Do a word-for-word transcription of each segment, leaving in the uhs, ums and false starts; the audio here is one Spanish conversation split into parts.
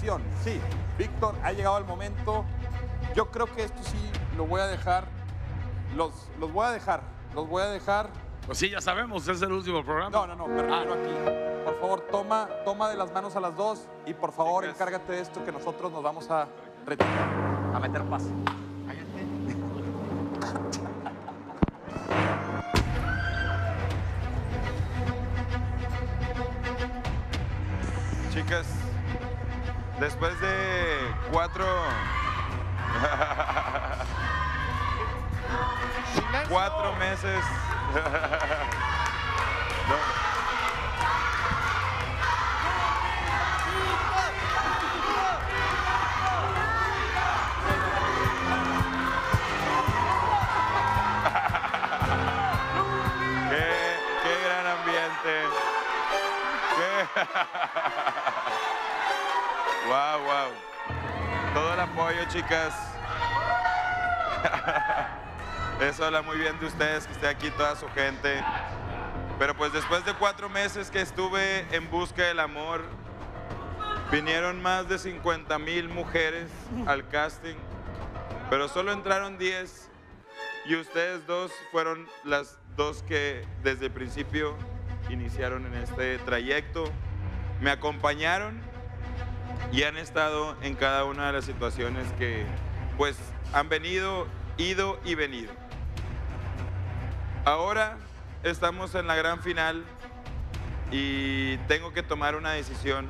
decisión. Sí, Víctor, ha llegado el momento. Yo creo que esto sí lo voy a dejar. Los, los voy a dejar. Los voy a dejar. Pues sí, ya sabemos, es el último programa. No, no, no, me refiero aquí. Por favor, toma, toma de las manos a las dos y por favor encárgate de esto que nosotros nos vamos a retirar. A meter paz. Chicas, después de cuatro... cuatro meses... no. qué, qué gran ambiente. Qué... wow, wow. Todo el apoyo, chicas. Eso habla muy bien de ustedes, que esté aquí toda su gente. Pero pues después de cuatro meses que estuve en busca del amor, vinieron más de cincuenta mil mujeres al casting, pero solo entraron diez y ustedes dos fueron las dos que desde el principio iniciaron en este trayecto. Me acompañaron y han estado en cada una de las situaciones que pues han venido, ido y venido. Ahora estamos en la gran final y tengo que tomar una decisión.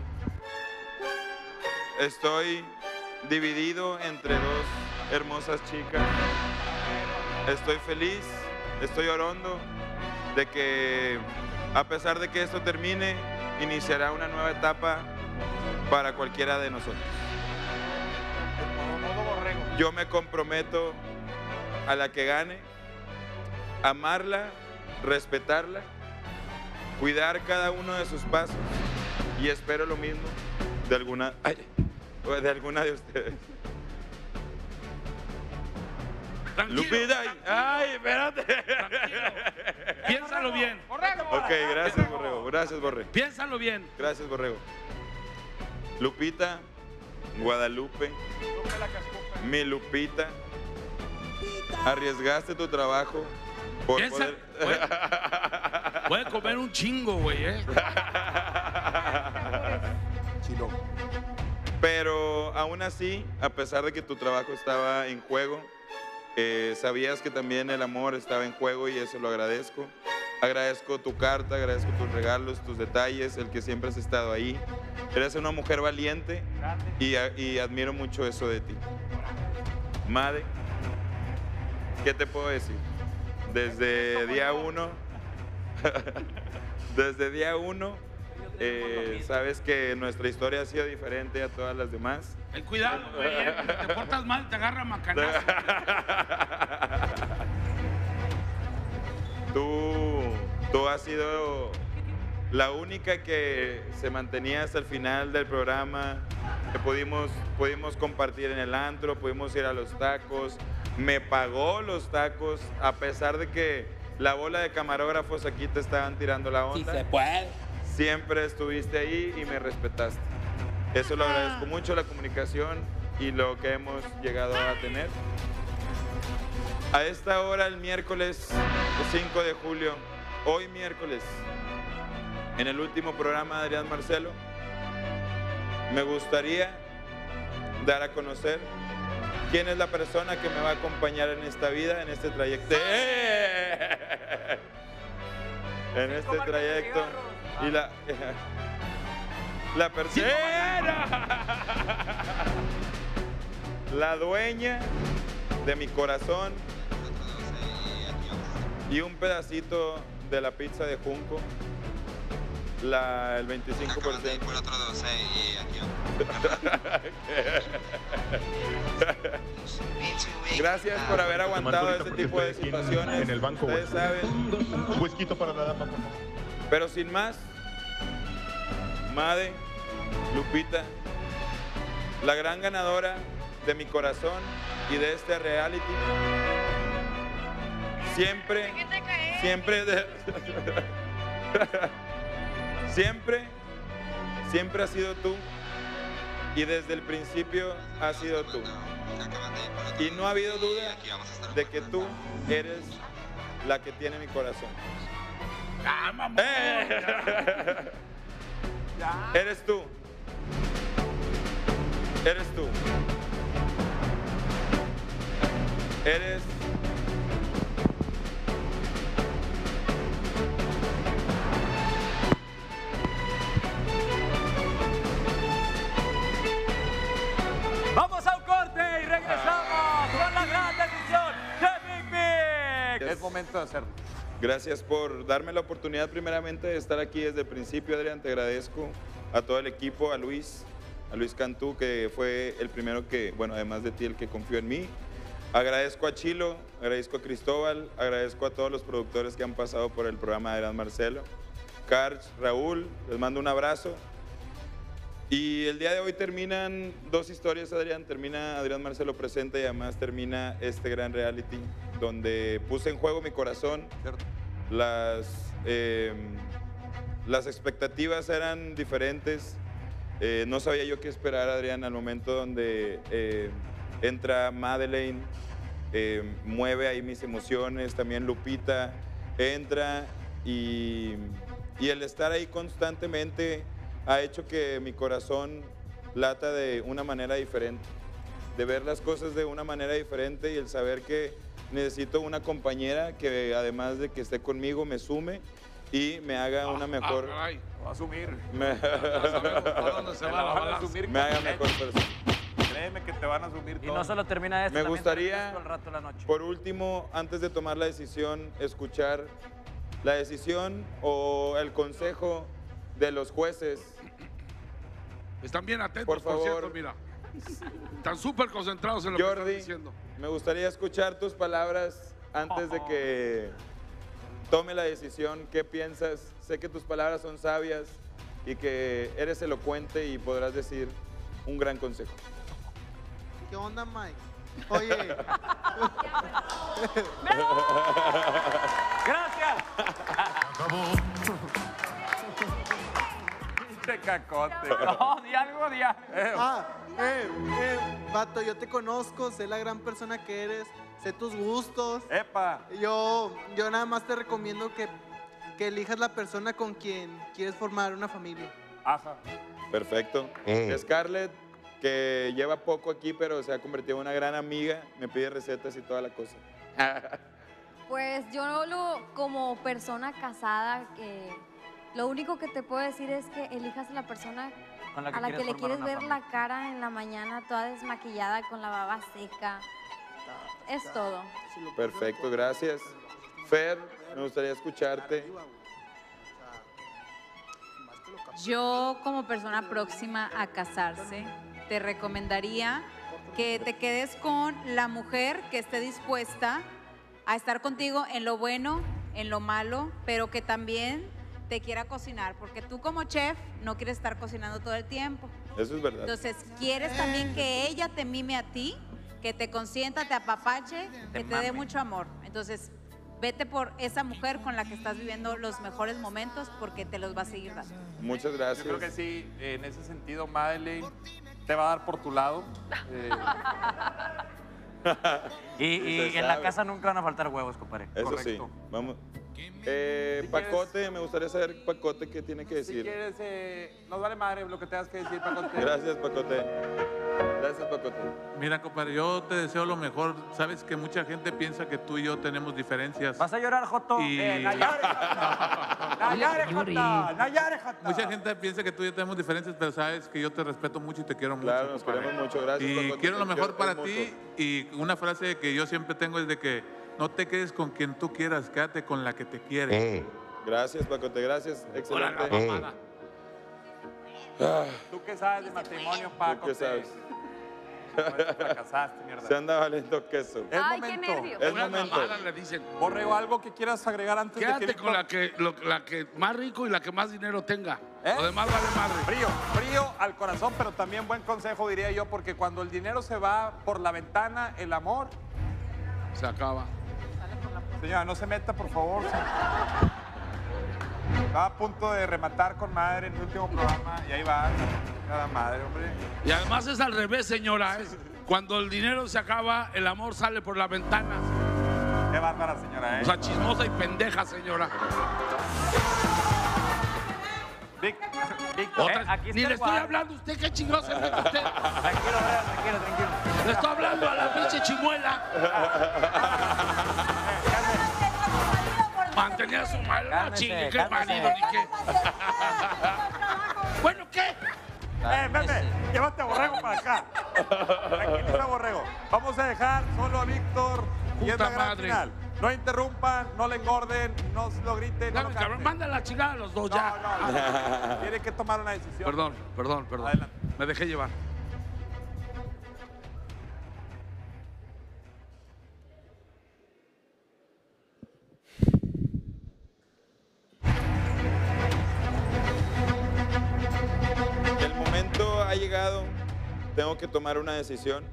Estoy dividido entre dos hermosas chicas. Estoy feliz, estoy orondo de que a pesar de que esto termine, iniciará una nueva etapa para cualquiera de nosotros. Yo me comprometo a la que gane, amarla, respetarla, cuidar cada uno de sus pasos y espero lo mismo de alguna, ay, de, alguna de ustedes. Tranquilo, Lupita, tranquilo. ay, espérate. Tranquilo. Piénsalo bien. Ok, gracias, Borrego. Gracias, Borre. Piénsalo bien. Gracias, Borrego. Lupita, Guadalupe, mi Lupita, arriesgaste tu trabajo por Piensa, poder... puede, puede comer un chingo, güey, ¿eh? Chilo. Pero aún así, a pesar de que tu trabajo estaba en juego, eh, sabías que también el amor estaba en juego y eso lo agradezco. Agradezco tu carta, agradezco tus regalos, tus detalles, el que siempre has estado ahí. Eres una mujer valiente y, y admiro mucho eso de ti. Made, ¿qué te puedo decir? Desde día uno, desde día uno, eh, sabes que nuestra historia ha sido diferente a todas las demás. Ten cuidado, güey, ¿eh? Porque te portas mal, te agarra macanazo. Tú, tú has sido la única que se mantenía hasta el final del programa, que pudimos, pudimos compartir en el antro, pudimos ir a los tacos, me pagó los tacos, a pesar de que la bola de camarógrafos aquí te estaban tirando la onda. Si se puede. Siempre estuviste ahí y me respetaste. Eso lo agradezco mucho, la comunicación y lo que hemos llegado a tener. A esta hora, el miércoles cinco de julio, hoy miércoles, en el último programa de Adrián Marcelo, me gustaría dar a conocer quién es la persona que me va a acompañar en esta vida, en este trayecto. ¡Eh! En este trayecto. Y la, la persona, la dueña de mi corazón y un pedacito de la pizza de Junco, la, el veinticinco por ciento. Gracias por haber aguantado este tipo de situaciones. En el banco, ustedes saben. Un whisky para la dama, por favor. Pero sin más, Made, Lupita, la gran ganadora de mi corazón y de este reality, siempre, siempre, de, siempre, siempre has sido tú Y desde el principio has sido tú. Y no ha habido duda de que tú eres la que tiene mi corazón. ¡Ah, mamón! ¡Eh! Eres tú. Eres tú. Eres... Vamos a un corte y regresamos con la gran decisión de Big Big. Es momento de hacerlo. Gracias por darme la oportunidad primeramente de estar aquí desde el principio, Adrián. Te agradezco a todo el equipo, a Luis, a Luis Cantú, que fue el primero que, bueno, además de ti, el que confió en mí. Agradezco a Chilo, agradezco a Cristóbal, agradezco a todos los productores que han pasado por el programa de Adrián Marcelo. Karch, Raúl, les mando un abrazo. Y el día de hoy terminan dos historias, Adrián. Termina Adrián Marcelo Presenta y además termina este gran reality donde puse en juego mi corazón. ¿Cierto? Las, eh, las expectativas eran diferentes. Eh, no sabía yo qué esperar, Adrián, al momento donde eh, entra Madeleine, eh, mueve ahí mis emociones, también Lupita entra y, y el estar ahí constantemente ha hecho que mi corazón lata de una manera diferente, de ver las cosas de una manera diferente y el saber que necesito una compañera que además de que esté conmigo me sume y me haga una mejor... Ah, caray. Lo va a asumir. Me, ¿A dónde se va la Van a balanza? asumir me haga con- mejor persona. Créeme que te van a asumir Y todo. no solo termina esto, Me también gustaría, termina todo el rato de la noche. por último, antes de tomar la decisión, escuchar la decisión o el consejo de los jueces. Están bien atentos, Por por, favor. cierto, mira. Están súper concentrados en lo que Jordi, están diciendo. me gustaría escuchar tus palabras antes de que tome la decisión. ¿Qué piensas? Sé que tus palabras son sabias y que eres elocuente y podrás decir un gran consejo. ¿Qué onda, Mike? Oye, ¡Gracias! Te cacote. No, di algo, di algo. ah, eh, eh, vato, yo te conozco, sé la gran persona que eres, sé tus gustos. Epa. Yo, yo nada más te recomiendo que, que elijas la persona con quien quieres formar una familia. Ajá. Perfecto. Scarlett, que lleva poco aquí, pero se ha convertido en una gran amiga, me pide recetas y toda la cosa. Pues yo lo, como persona casada, que lo único que te puedo decir es que elijas a la persona Con la que a la que quieres le formar quieres una ver familia. la cara en la mañana toda desmaquillada con la baba seca. Es todo. Perfecto, gracias. Fer, me gustaría escucharte. Yo, como persona próxima a casarse, te recomendaría que te quedes con la mujer que esté dispuesta a estar contigo en lo bueno, en lo malo, pero que también te quiera cocinar, porque tú como chef no quieres estar cocinando todo el tiempo. Eso es verdad. Entonces, quieres también que ella te mime a ti, que te consienta, te apapache, que te dé mucho amor. Entonces, vete por esa mujer con la que estás viviendo los mejores momentos porque te los va a seguir dando. Muchas Yo gracias. creo que sí, en ese sentido, Madeleine te va a dar por tu lado. Eh, Y, y Se en la sabe. casa nunca van a faltar huevos, compadre. Eso correcto. sí. Vamos. Eh, Si Pacote, me gustaría saber, Pacote, qué tiene que si decir. quieres, eh, nos vale madre lo que tengas que decir, Pacote. Gracias, Pacote. Gracias, Pacote. Mira, compadre, yo te deseo lo mejor. Sabes que mucha gente piensa que tú y yo tenemos diferencias. ¿Vas a llorar, Joto? Y- Eh, Nayare. Nayare, Jota. Nayare, Jota. Mucha gente piensa que tú y yo tenemos diferencias, pero sabes que yo te respeto mucho y te quiero mucho. Claro, nos compadre. queremos mucho. Gracias, Y Pacote. quiero lo mejor Yo- para es ti. mutuo. Y una frase que yo siempre tengo es de que no te quedes con quien tú quieras, quédate con la que te quiere. Gracias, Pacote. Gracias. Hola, la Excelente. mamada. Ah, ¿Tú qué sabes de matrimonio, Paco? qué sabes? Fracasaste, mierda. Se anda valiendo queso. Es Ay, qué momento. nervios. Es Una momento. mamada le dicen. Borrego, ¿algo que quieras agregar antes de Quédate que... con la que, lo- la que más rico y la que más dinero tenga. ¿Eh? Lo demás vale madre. Frío, frío al corazón, pero también buen consejo, diría yo, porque cuando el dinero se va por la ventana, el amor... Se acaba. Señora, no se meta, por favor. Estaba a punto de rematar con madre en el último programa y ahí va. Cada madre, hombre. Y además es al revés, señora. ¿eh? Cuando el dinero se acaba, el amor sale por la ventana. Qué bárbara, señora, ¿eh? O sea, chismosa y pendeja, señora. Vic, Víctor. Otra- Eh, aquí está Ni el le estoy guar- hablando a usted, qué chingados se mete usted. Tranquilo, Brian, tranquilo, tranquilo. Le estoy hablando a la pinche chimuela. Mantenía a su madre, no Cálmese, chingue, qué cálmese. marido ni qué. Bueno, ¿qué? Eh, Pepe, llévate a Borrego para acá. Tranquiliza, Borrego. Vamos a dejar solo a Víctor y es Puta la gran madre. final. No interrumpan, no le engorden, no se lo griten, no Dame, lo cabrón, canten. manda la chingada a los dos No, ya. no, no. Tiene que tomar una decisión. Perdón, perdón, perdón. Adelante. Me dejé llevar. El momento ha llegado. Tengo que tomar una decisión.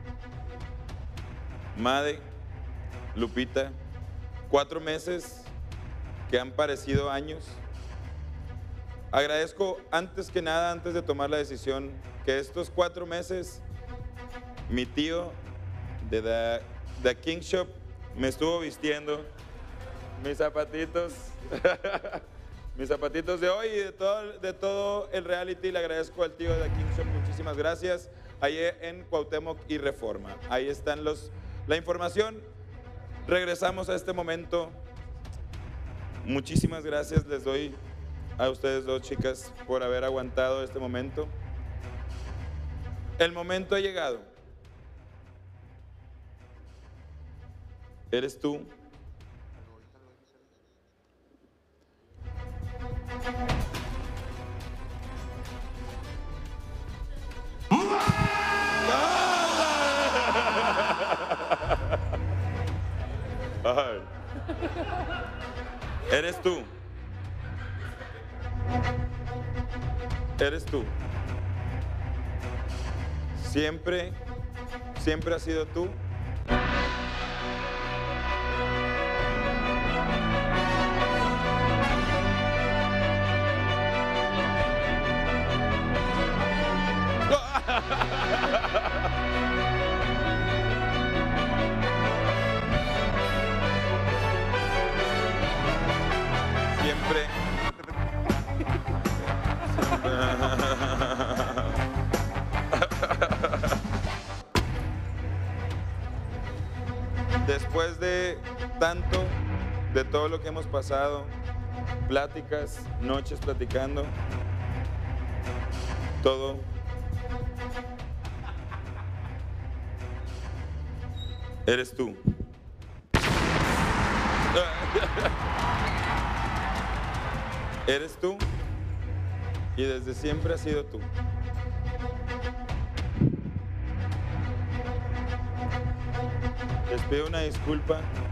Made, Lupita, cuatro meses que han parecido años. Agradezco antes que nada, antes de tomar la decisión, que estos cuatro meses mi tío de The, The King Shop me estuvo vistiendo mis zapatitos, mis zapatitos de hoy y de todo, de todo el reality. Le agradezco al tío de The King Shop, muchísimas gracias. Ahí en Cuauhtémoc y Reforma. Ahí están los, la información. Regresamos a este momento. Muchísimas gracias les doy a ustedes dos, chicas, por haber aguantado este momento. El momento ha llegado. ¿Eres tú? Ay. ¿Eres tú? ¿Eres tú? ¿Siempre, siempre has sido tú? Siempre. Después de tanto, de todo lo que hemos pasado, pláticas, noches platicando, todo. Eres tú. Eres tú y desde siempre has sido tú. Les pido una disculpa